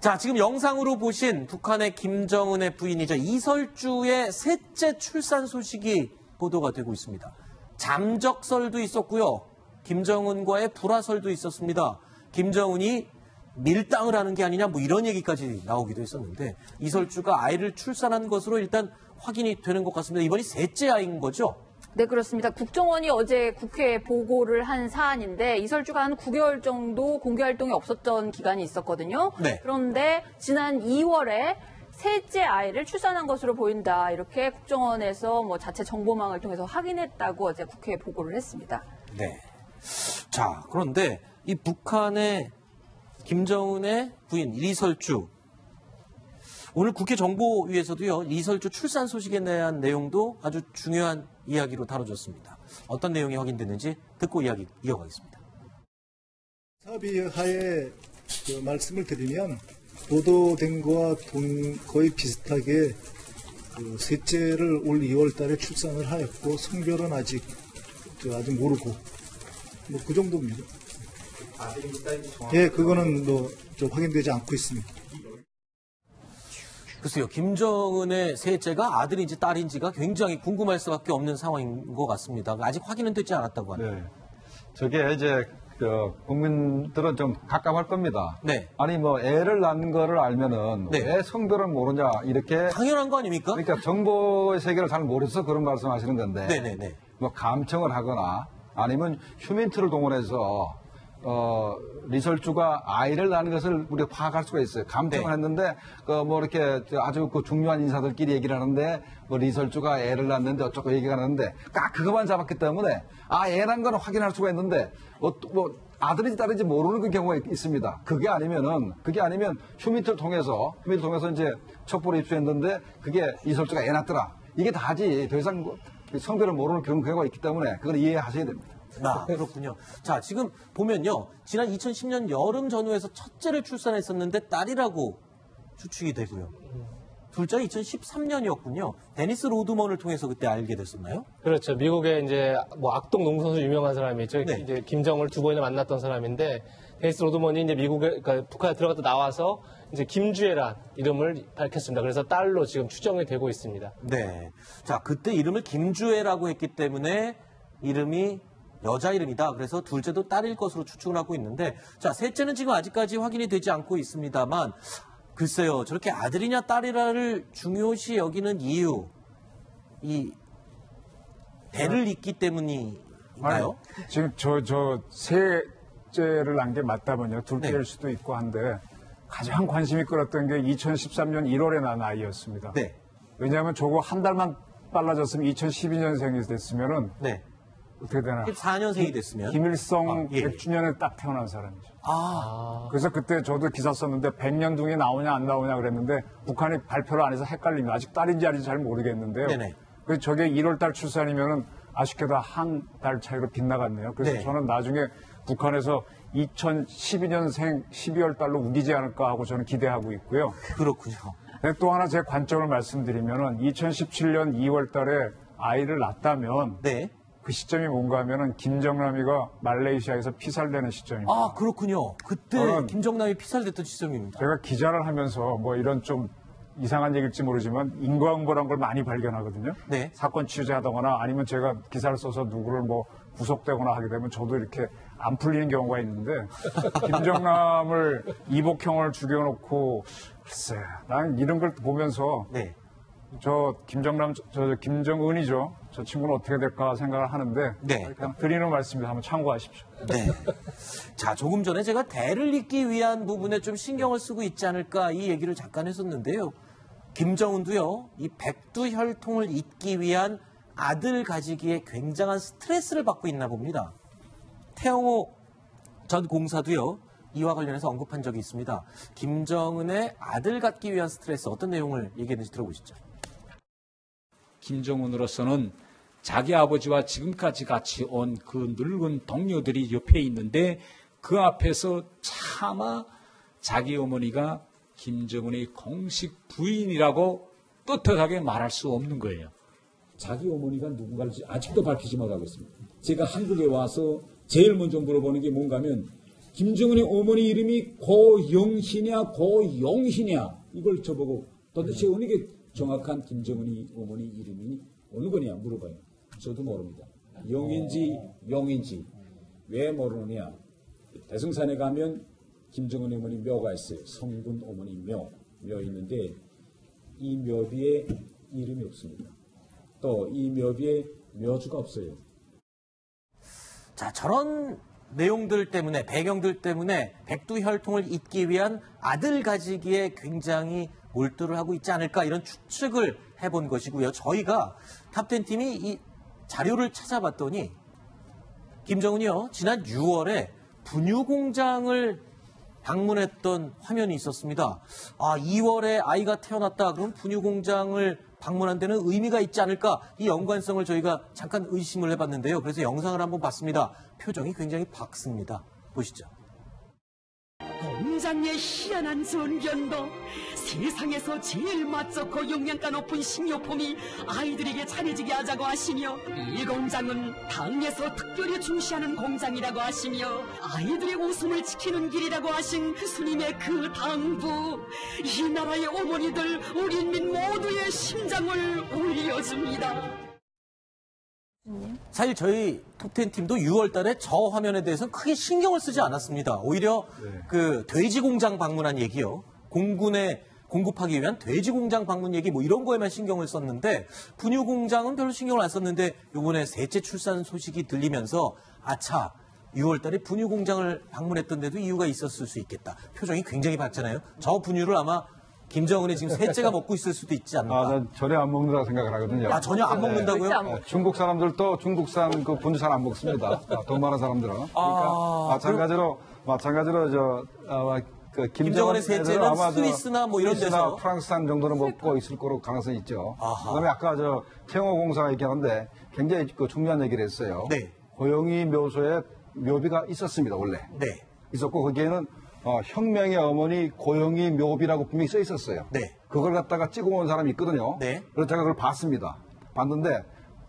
자, 지금 영상으로 보신 북한의 김정은의 부인이죠. 이설주의 셋째 출산 소식이 보도가 되고 있습니다. 잠적설도 있었고요. 김정은과의 불화설도 있었습니다. 김정은이 밀당을 하는 게 아니냐 뭐 이런 얘기까지 나오기도 했었는데 이설주가 아이를 출산한 것으로 일단 확인이 되는 것 같습니다. 이번이 셋째 아이인 거죠? 네, 그렇습니다. 국정원이 어제 국회에 보고를 한 사안인데 이설주가 한 9개월 정도 공개 활동이 없었던 기간이 있었거든요. 네. 그런데 지난 2월에 셋째 아이를 출산한 것으로 보인다. 이렇게 국정원에서 뭐 자체 정보망을 통해서 확인했다고 어제 국회에 보고를 했습니다. 네. 자, 그런데 이 북한의 김정은의 부인 리설주, 오늘 국회 정보위에서도요, 리설주 출산 소식에 대한 내용도 아주 중요한 이야기로 다뤄졌습니다. 어떤 내용이 확인됐는지 듣고 이야기 이어가겠습니다. 사비하에 말씀을 드리면 보도된 거와 거의 비슷하게 셋째를 올 2월 달에 출산을 하였고 성별은 아직 모르고 뭐 그 정도입니다. 예, 그거는 확인되지 않고 있습니다. 글쎄요, 김정은의 셋째가 아들인지 딸인지가 굉장히 궁금할 수밖에 없는 상황인 것 같습니다. 아직 확인은 되지 않았다고 합니다. 네. 저게 이제 국민들은 좀 갑갑할 겁니다. 네. 아니 뭐 애를 낳는 거를 알면은 네. 왜 성별을 모르냐 이렇게 당연한 거 아닙니까? 그러니까 정보의 세계를 잘 모르셔서 그런 말씀하시는 건데. 네네네. 뭐 감청을 하거나 아니면 휴민트를 동원해서 리설주가 아이를 낳는 것을 우리가 파악할 수가 있어요. 감청을 네. 했는데 뭐 이렇게 아주 중요한 인사들끼리 얘기를 하는데 뭐 리설주가 애를 낳는데 어쩌고 얘기가 하는데 그거만 잡았기 때문에 애 낳은 거는 확인할 수가 있는데 뭐 아들인지 딸인지 모르는 그 경우가 있습니다. 그게 아니면 휴민트를 통해서 이제 첩보를 입수했는데 그게 리설주가 애 낳더라. 이게 다지. 더 이상 성별을 모르는 그런 경우가 있기 때문에 그걸 이해하셔야 됩니다. 그렇군요. 자, 지금 보면요. 지난 2010년 여름 전후에서 첫째를 출산했었는데 딸이라고 추측이 되고요. 둘째가 2013년이었군요. 데니스 로드먼을 통해서 그때 알게 됐었나요? 그렇죠. 미국의 이제 뭐 악동 농구 선수 유명한 사람이죠. 네. 이제 김정을 두 번이나 만났던 사람인데 데니스 로드먼이 이제 그러니까 북한에 들어갔다 나와서 이제 김주애란 이름을 밝혔습니다. 그래서 딸로 지금 추정이 되고 있습니다. 네. 자, 그때 이름을 김주애라고 했기 때문에 이름이 여자 이름이다. 그래서 둘째도 딸일 것으로 추측을 하고 있는데, 자, 셋째는 지금 아직까지 확인이 되지 않고 있습니다만, 글쎄요, 저렇게 아들이냐 딸이냐를 중요시 여기는 이유, 이 대를 잇기 때문인가요? 아니, 지금 셋째를 낳은 게 맞다면요, 둘째일 네. 수도 있고 한데 가장 관심이 끌었던 게 2013년 1월에 낳은 아이였습니다. 네. 왜냐하면 저거 한 달만 빨라졌으면 2012년생이 됐으면은 네. 어떻게 되나? 14년생이 됐으면. 김일성 예. 100주년에 딱 태어난 사람이죠. 그래서 그때 저도 기사 썼는데 100년 중에 나오냐 안 나오냐 그랬는데 북한이 발표를 안 해서 헷갈립니다. 아직 딸인지 아닌지 잘 모르겠는데요. 네네. 그래서 저게 1월 달 출산이면은 아쉽게도 한 달 차이로 빗나갔네요. 그래서 네. 저는 나중에 북한에서 2012년생 12월 달로 우기지 않을까 하고 저는 기대하고 있고요. 그렇군요. 또 하나 제 관점을 말씀드리면은 2017년 2월 달에 아이를 낳았다면 네. 그 시점이 뭔가 하면은 김정남이가 말레이시아에서 피살되는 시점입니다. 아, 그렇군요. 그때 저는 김정남이 피살됐던 시점입니다. 제가 기자를 하면서 뭐 이런 좀 이상한 얘기일지 모르지만 인과응보란 걸 많이 발견하거든요. 네. 사건 취재하거나 아니면 제가 기사를 써서 누구를 뭐 구속되거나 하게 되면 저도 이렇게 안 풀리는 경우가 있는데 김정남을 이복형을 죽여놓고 글쎄 난 이런 걸 보면서 네. 김정은이죠. 저 친구는 어떻게 될까 생각을 하는데 네. 그냥 드리는 말씀입니다. 한번 참고하십시오. 네. 자, 조금 전에 제가 대를 잇기 위한 부분에 좀 신경을 쓰고 있지 않을까 이 얘기를 잠깐 했었는데요. 김정은도요, 이 백두혈통을 잇기 위한 아들 가지기에 굉장한 스트레스를 받고 있나 봅니다. 태영호 전 공사도요, 이와 관련해서 언급한 적이 있습니다. 김정은의 아들 갖기 위한 스트레스 어떤 내용을 얘기했는지 들어보시죠. 김정은으로서는 자기 아버지와 지금까지 같이 온 그 늙은 동료들이 옆에 있는데 그 앞에서 차마 자기 어머니가 김정은의 공식 부인이라고 떳떳하게 말할 수 없는 거예요. 자기 어머니가 누군가를 아직도 밝히지 못하고 있습니다. 제가 한국에 와서 제일 먼저 물어보는 게 뭔가 하면 김정은의 어머니 이름이 고영희냐 고용희냐 이걸 저보고 도대체 어느 게 정확한 김정은의 어머니 이름이 어느 거냐 물어봐요. 저도 모릅니다. 영인지 명인지 왜 모르느냐. 대승산에 가면 김정은의 어머니 묘가 있어요. 성군 어머니 묘 있는데 이 묘비에 이름이 없습니다. 또 이 묘비에 묘주가 없어요. 자, 저런 내용들 때문에, 배경들 때문에 백두혈통을 잇기 위한 아들 가지기에 굉장히 몰두를 하고 있지 않을까 이런 추측을 해본 것이고요. 저희가 탑10 팀이 이 자료를 찾아봤더니 김정은이요, 지난 6월에 분유공장을 방문했던 화면이 있었습니다. 2월에 아이가 태어났다. 그럼 분유공장을 방문한 데는 의미가 있지 않을까? 이 연관성을 저희가 잠깐 의심을 해봤는데요. 그래서 영상을 한번 봤습니다. 표정이 굉장히 밝습니다. 보시죠. 공장의 희한한 전견도 세상에서 제일 맛좋고 영양가 높은 식료품이 아이들에게 잘해지게 하자고 하시며 이 공장은 당에서 특별히 중시하는 공장이라고 하시며 아이들의 웃음을 지키는 길이라고 하신 스님의 그 당부 이 나라의 어머니들 우리 인민 모두의 심장을 울려줍니다. 사실 저희 톱10 팀도 6월 달에 저 화면에 대해서는 크게 신경을 쓰지 않았습니다. 오히려 그 돼지 공장 방문한 얘기요. 공군에 공급하기 위한 돼지 공장 방문 얘기 뭐 이런 거에만 신경을 썼는데 분유 공장은 별로 신경을 안 썼는데 요번에 셋째 출산 소식이 들리면서 아차 6월 달에 분유 공장을 방문했던 데도 이유가 있었을 수 있겠다. 표정이 굉장히 밝잖아요. 저 분유를 아마 김정은이 지금 셋째가 먹고 있을 수도 있지 않을까. 난 전혀 안 먹는다고 생각을 하거든요. 전혀 안 먹는다고요? 절대 안 먹어요. 중국 사람들도 중국산 그 분유 잘 안 먹습니다. 돈 많은 사람들은. 그러니까 마찬가지로 그 김정은의 셋째는 스위스나 뭐 이런 데서 프랑스산 정도는 먹고 있을 거로 가능성이 있죠. 그다음에 아까 태영호공사가 얘기하는데 굉장히 그 중요한 얘기를 했어요. 네. 고영희 묘소에 묘비가 있었습니다 원래. 네. 있었고 거기에는 혁명의 어머니 고영희 묘비라고 분명히 써 있었어요. 네. 그걸 갖다가 찍어온 사람이 있거든요. 네. 그래서 제가 그걸 봤습니다. 봤는데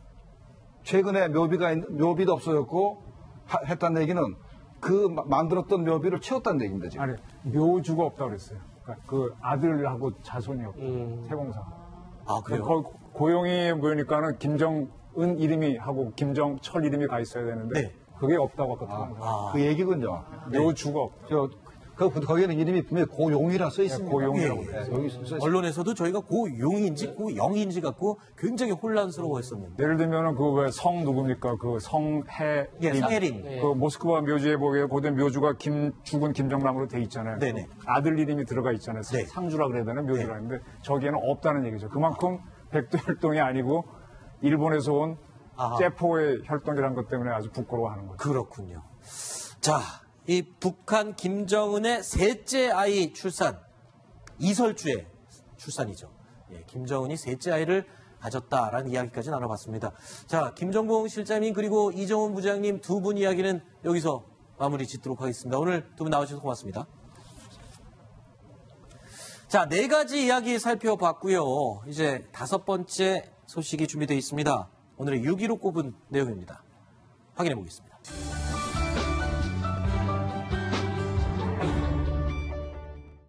최근에 묘비도 없어졌고 했다는 얘기는 그 만들었던 묘비를 채웠다는 얘기입니다. 지금. 아니, 묘주가 없다고 그랬어요. 그러니까 그 아들하고 자손이 없다. 태공사. 그래요? 고용이 보니까는 김정은 이름이 하고 김정철 이름이 가 있어야 되는데 네. 그게 없다고 아까 그 얘기군요. 묘주가 없다. 거기에는 이름이 분명히 고용이라 써 있습니다. 고용이라고. 여기 써 있습니다. 언론에서도 저희가 고용인지 고영인지 갖고 굉장히 혼란스러워했었는데. 예를 들면은 그 왜 성 누굽니까? 그 성해림. 예, 성해림. 그 모스크바 묘지에 보게 고된 묘주가 죽은 김정남으로 돼 있잖아요. 네네. 아들 이름이 들어가 있잖아요. 네. 상주라 그래야 되나 묘주라 했는데 저기에는 없다는 얘기죠. 그만큼 백두혈통이 아니고 일본에서 온 째포의 혈통이라는 것 때문에 아주 부끄러워하는 거죠. 그렇군요. 자, 이 북한 김정은의 셋째 아이 출산, 이설주의 출산이죠. 예, 김정은이 셋째 아이를 가졌다라는 이야기까지 나눠봤습니다. 자, 김정봉 실장님 그리고 이정훈 부장님 두 분 이야기는 여기서 마무리 짓도록 하겠습니다. 오늘 두 분 나와주셔서 고맙습니다. 자, 4가지 이야기 살펴봤고요. 이제 5번째 소식이 준비되어 있습니다. 오늘의 6위로 꼽은 내용입니다. 확인해 보겠습니다.